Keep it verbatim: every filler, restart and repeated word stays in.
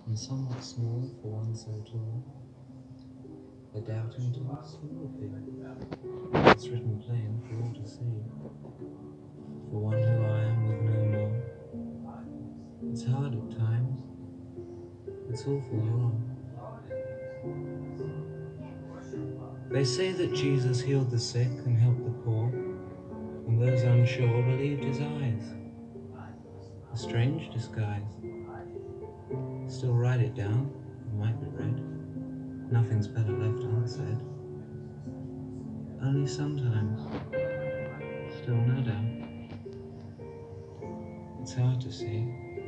and somewhat small for one so tall. A doubting talks small thing. It's written plain for all to see. For one who I am with no more. It's hard at times. It's awful wrong. They say that Jesus healed the sick and helped the poor, and those unsure believed his eyes. A strange disguise. Still write it down, it might be read. Nothing's better left unsaid. Only sometimes, still no doubt, it's hard to see.